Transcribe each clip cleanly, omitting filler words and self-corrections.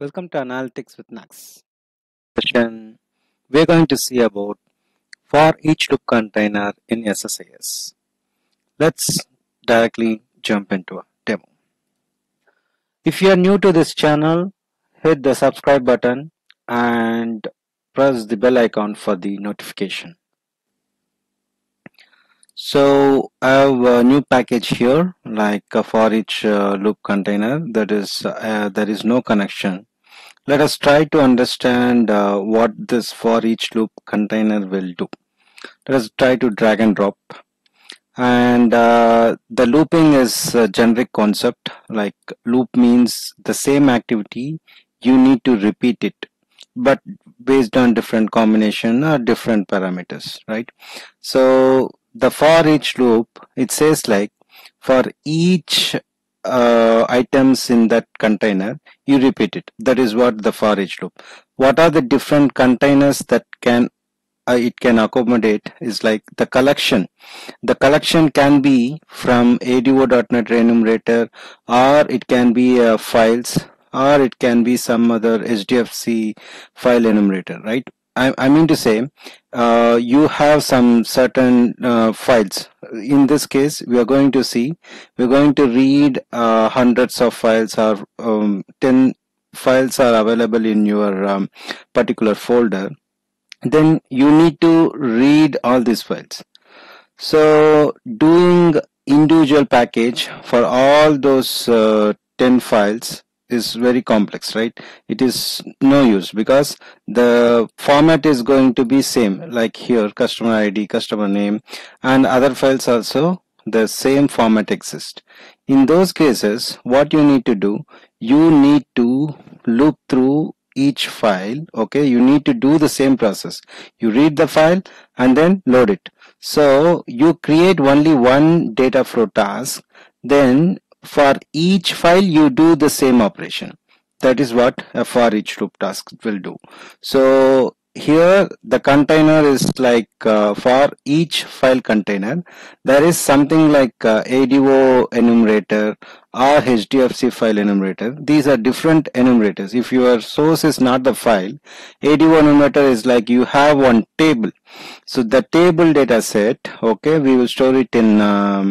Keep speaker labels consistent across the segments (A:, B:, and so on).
A: Welcome to Analytics with Nags. Session we're going to see about for each loop container in SSIS. Let's directly jump into a demo. If you are new to this channel, hit the subscribe button and press the bell icon for the notification. So I have a new package here, like for each loop container. That is, there is no connection. Let us try to understand what this for each loop container will do. Let us try to drag and drop. And the looping is a generic concept. Like loop means the same activity, you need to repeat it, but based on different combination or different parameters, right? So the for each loop, it says like for each items in that container, you repeat it. That is what the for each loop. What are the different containers that it can accommodate is like the collection. The collection can be from ADO.NET enumerator, or it can be files, or it can be some other HDFC file enumerator, right? I mean to say, you have some certain files. In this case, we're going to read hundreds of files, or 10 files are available in your particular folder. Then you need to read all these files. So doing individual package for all those 10 files is very complex, right? It is no use because the format is going to be same, like here customer ID, customer name, and other files also the same format exists. In those cases, what you need to do, you need to loop through each file. Okay, you need to do the same process. You read the file and then load it. So you create only one data flow task, then for each file you do the same operation. That is what a for each loop task will do. So here the container is like for each file container there is something like ADO enumerator or HDFC file enumerator. These are different enumerators. If your source is not the file, ADO enumerator is like you have one table. So the table data set, okay, we will store it in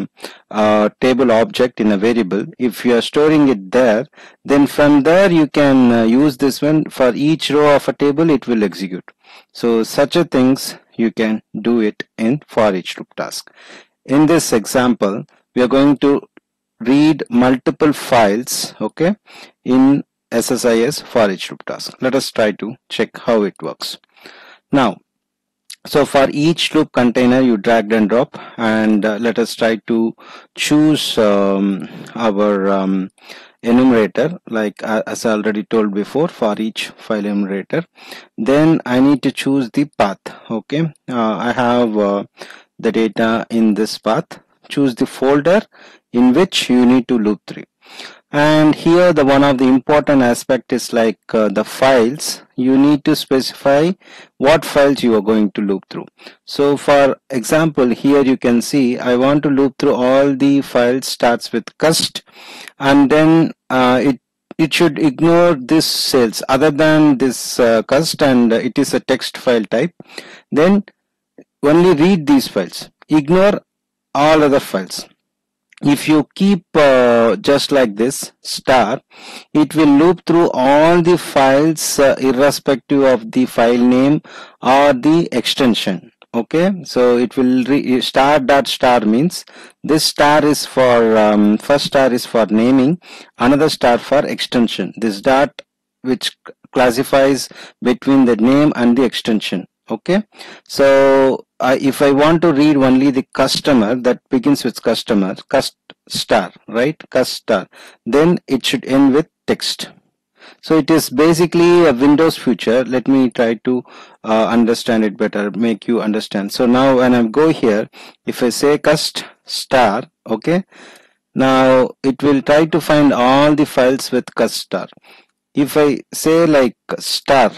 A: a table object in a variable. If you are storing it there, then from there you can use this one. For each row of a table it will execute. So such a things you can do it in for each loop task. In this example, we are going to read multiple files, okay, in SSIS for each loop task. Let us try to check how it works. Now, so for each loop container you drag and drop, and let us try to choose our enumerator, like as I already told before, for each file enumerator. Then I need to choose the path. Okay, I have the data in this path. Choose the folder in which you need to loop through. And here the one of the important aspect is like the files. You need to specify what files you are going to loop through. So for example, here you can see I want to loop through all the files starts with cust, and then it should ignore this cells other than this cust, and it is a text file type. Then only read these files, ignore all other files. If you keep just like this star, it will loop through all the files irrespective of the file name or the extension. Okay, so it will star dot star means this star is for first star is for naming, another star for extension. This dot which classifies between the name and the extension. Okay, so if I want to read only the customer that begins with customer, cust star, right, cust star, then it should end with text. So it is basically a Windows feature. Let me try to understand it better, make you understand. So now when I go here, if I say cust star, okay, now it will try to find all the files with cust star. If I say like star,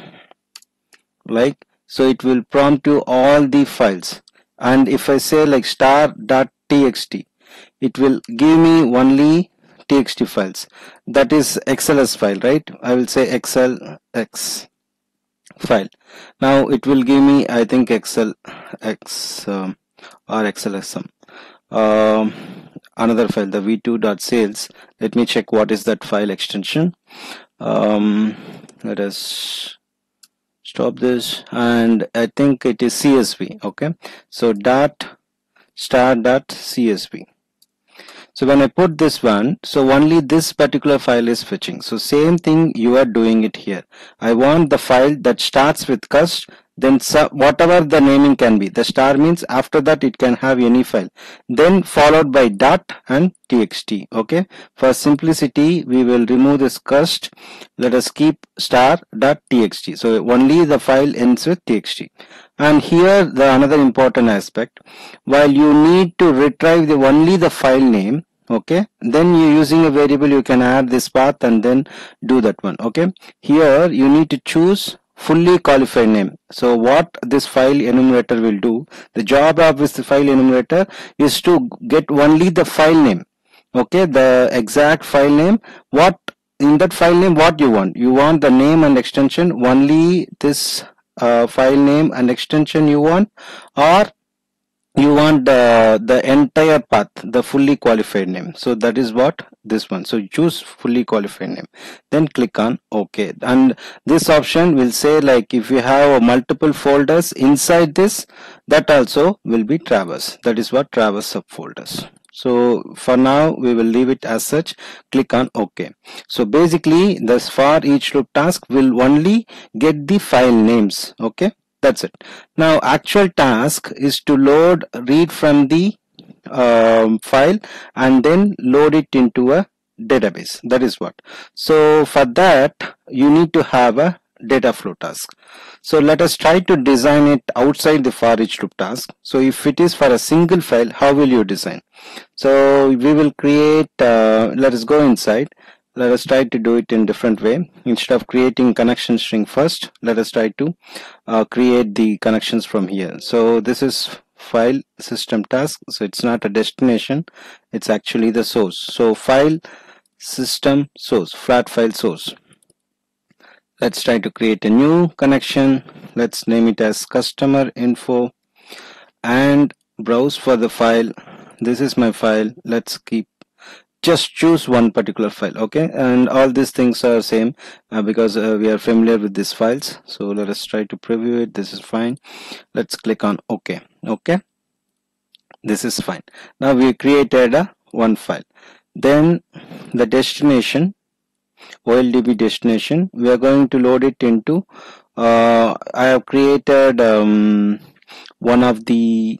A: like, so it will prompt you all the files. And if I say like star.txt, it will give me only txt files. That is XLS file, right? I will say XLX file. Now it will give me, I think, XLX or XLSM. Um, Another file, the v2.sales. Let me check what is that file extension. Let us stop this, and I think it is CSV. Okay, so dot star dot CSV. So when I put this one, so only this particular file is fetching. So same thing you are doing it here. I want the file that starts with cust, then whatever the naming can be. The star means after that it can have any file. Then followed by dot and txt. Okay. For simplicity, we will remove this cust. Let us keep star dot txt. So only the file ends with txt. And here the another important aspect, while you need to retrieve only the file name, okay, then you using a variable, you can add this path and then do that one. Okay, here you need to choose fully qualified name. So what this file enumerator will do, the job of this file enumerator is to get only the file name. Okay, the exact file name, what in that file name, what you want the name and extension, only this file name and extension you want, or you want the entire path, the fully qualified name. So that is what this one. So choose fully qualified name, then click on OK. And this option will say, like, if you have multiple folders inside this, that also will be traverse. That is what traverse subfolders. So for now we will leave it as such. Click on OK. So basically this for each loop task will only get the file names. Okay, that's it. Now actual task is to read from the file and then load it into a database. That is what. So for that you need to have a data flow task. So let us try to design it outside the for each loop task. So if it is for a single file, how will you design? So we will create, let us go inside. Let us try to do it in different way. Instead of creating connection string first, let us try to create the connections from here. So this is file system task. So it's not a destination, it's actually the source. So file system source, flat file source. Let's try to create a new connection. Let's name it as customer info and browse for the file. This is my file. Let's just choose one particular file. Okay, and all these things are same because we are familiar with these files. So let us try to preview it. This is fine. Let's click on OK. Okay, this is fine. Now we created one file. Then the destination, OLDB destination, we are going to load it into I have created one of the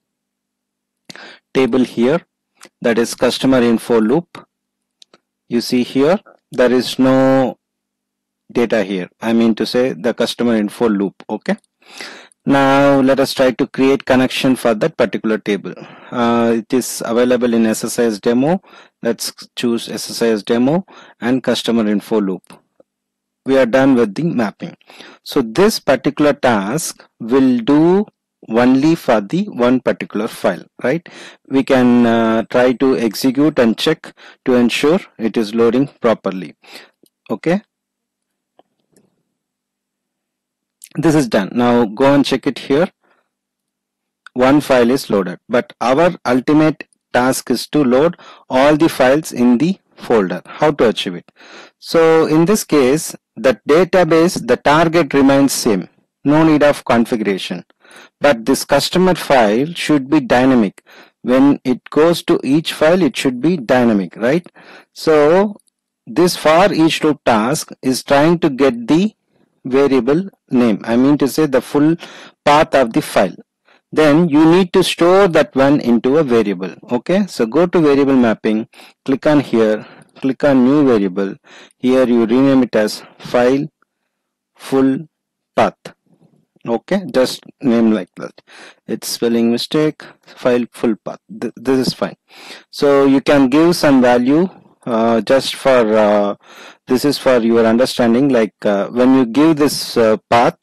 A: table here, that is customer info loop. You see here there is no data here, I mean to say the customer info loop. Okay, now let us try to create connection for that particular table. It is available in SSIS demo. Let's choose SSIS demo and customer info loop. We are done with the mapping. So this particular task will do only for the one particular file, right? We can try to execute and check to ensure it is loading properly. Okay, this is done. Now go and check it here. One file is loaded, but our ultimate task is to load all the files in the folder. How to achieve it? So in this case, the database, the target remains same, no need of configuration, but this customer file should be dynamic. When it goes to each file, it should be dynamic, right? So this for each loop task is trying to get the variable name, I mean to say the full path of the file. Then you need to store that one into a variable. Okay, so go to variable mapping, click on here, click on new variable. Here you rename it as file full path. Okay, just name like that. It's spelling mistake, file full path. This is fine. So you can give some value just for this is for your understanding, like when you give this path,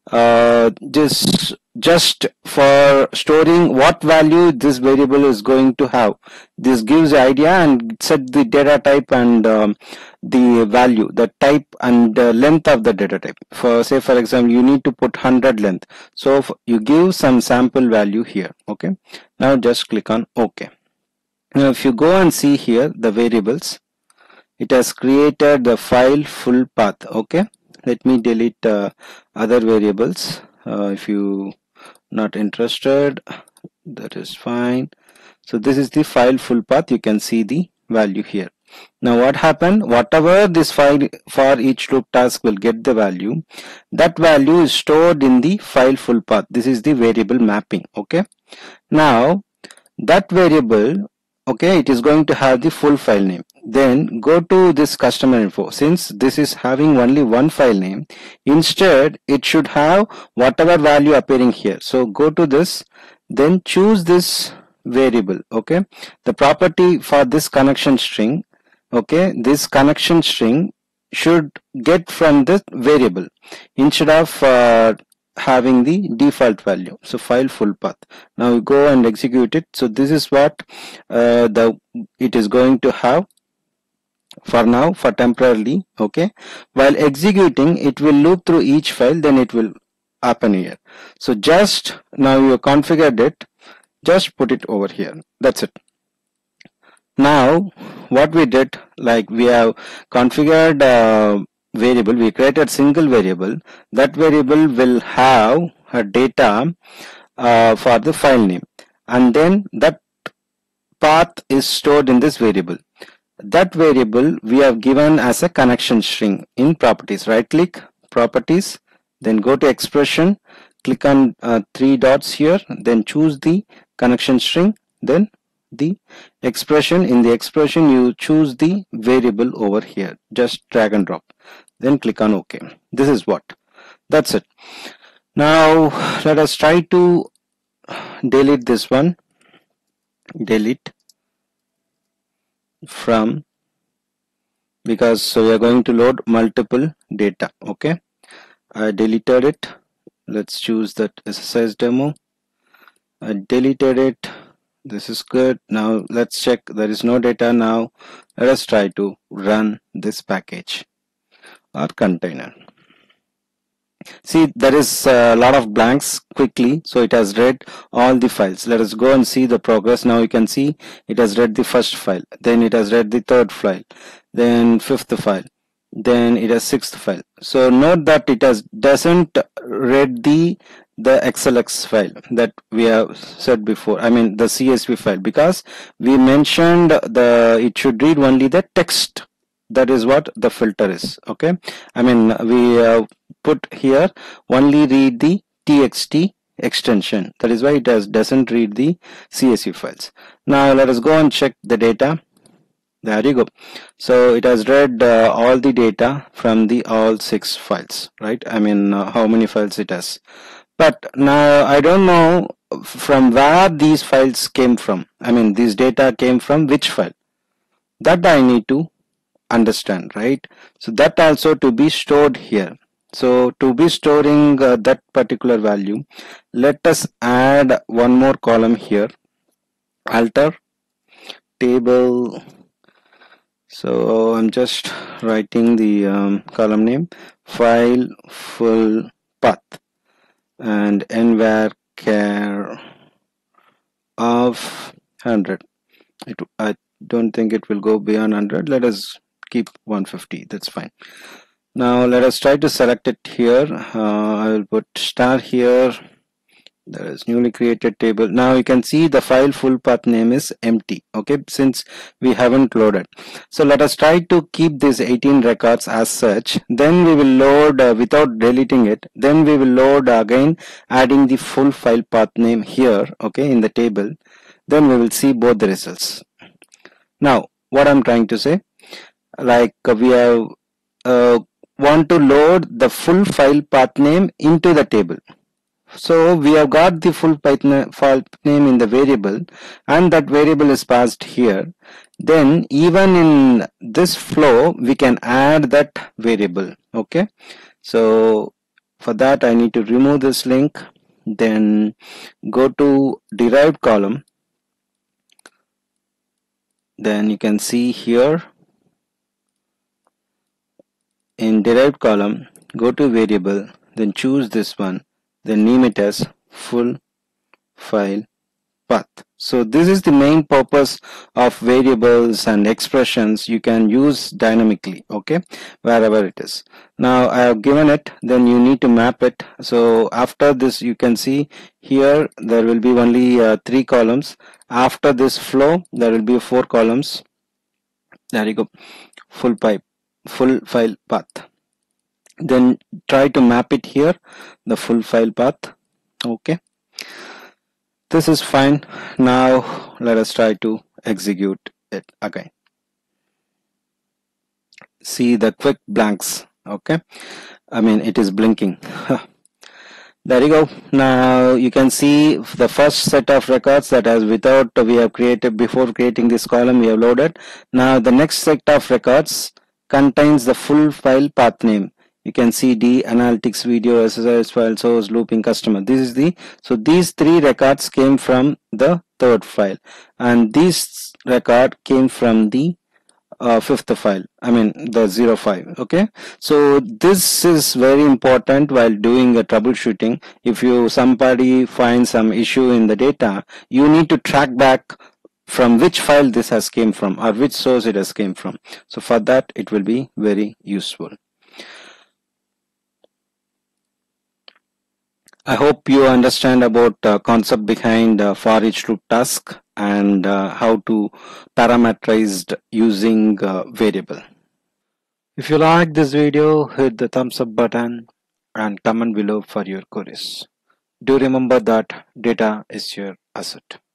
A: just for storing what value this variable is going to have. This gives the idea and set the data type and the value, the type and length of the data type. For say for example, you need to put 100 length, so you give some sample value here. Okay, now just click on OK. Now if you go and see here the variables, it has created the file full path. Okay, let me delete other variables. If you not interested, that is fine. So this is the file full path. You can see the value here. Now what happened, whatever this file for each loop task will get the value, that value is stored in the file full path. This is the variable mapping. Okay, now that variable, okay, it is going to have the full file name. Then go to this customer info. Since this is having only one file name, instead it should have whatever value appearing here. So go to this, then choose this variable. Okay, the property for this connection string, okay, this connection string should get from this variable instead of having the default value. So file full path. Now we go and execute it. So this is what it is going to have for now, for temporarily. Okay, while executing it will loop through each file, then it will happen here. So just now you configured it, just put it over here. That's it. Now what we did, like we have configured variable, we created single variable. That variable will have a data for the file name, and then that path is stored in this variable. That variable we have given as a connection string in properties. Right click, properties, then go to expression, click on three dots here, then choose the connection string, then the expression. In the expression you choose the variable over here, just drag and drop, then click on OK. This is what, that's it. Now let us try to delete this one. Delete from, because so we are going to load multiple data. Okay, I deleted it. Let's choose that SSIS demo. I deleted it. This is good. Now let's check, there is no data. Now let us try to run this package or container. See, there is a lot of blanks quickly, so it has read all the files. Let us go and see the progress. Now you can see it has read the first file, then it has read the third file, then fifth file, then it has sixth file. So note that it doesn't read the XLX file that we have said before, I mean the CSV file, because we mentioned it should read only the text. That is what the filter is. Okay, I mean we put here only read the txt extension. That is why it doesn't read the CSV files. Now let us go and check the data. There you go. So it has read all the data from the all 6 files, right? I mean how many files it has. But now I don't know from where these files came from. I mean these data came from which file. That I need to understand, right? So that also to be stored here. So to be storing that particular value, let us add one more column here. Alter table. So I'm just writing the column name file full path and nvar char of 100. I don't think it will go beyond 100. Let us keep 150. That's fine. Now let us try to select it here. I will put star here. There is newly created table. Now you can see the file full path name is empty. Okay, since we haven't loaded. So let us try to keep these 18 records as such. Then we will load without deleting it. Then we will load again, adding the full file path name here. Okay, in the table. Then we will see both the results. Now what I'm trying to say, like we have want to load the full file path name into the table. So we have got the full file name in the variable, and that variable is passed here. then even in this flow we can add that variable. Okay, so for that I need to remove this link, then go to derived column. Then you can see here in derived column, go to variable, then choose this one, then name it as full file path. So this is the main purpose of variables and expressions you can use dynamically, okay, wherever it is. Now I have given it, then you need to map it. So after this you can see here there will be only 3 columns. After this flow there will be 4 columns. There you go, full file path. Then try to map it here, the full file path. Okay, this is fine. Now let us try to execute it again. See the quick blanks. Okay, I mean it is blinking. There you go. Now you can see the first set of records that has without we have created before creating this column we have loaded. Now the next set of records contains the full file path name. You can see D, analytics, video, SSIS file, source, looping, customer. This is the, so these 3 records came from the third file, and this record came from the fifth file, I mean the 05. Okay, so this is very important while doing a troubleshooting. If you somebody finds some issue in the data, you need to track back from which file this has came from or which source it has came from. So for that it will be very useful. I hope you understand about concept behind for each loop task and how to parameterize using variable. If you like this video, hit the thumbs up button and comment below for your queries. Do remember that data is your asset.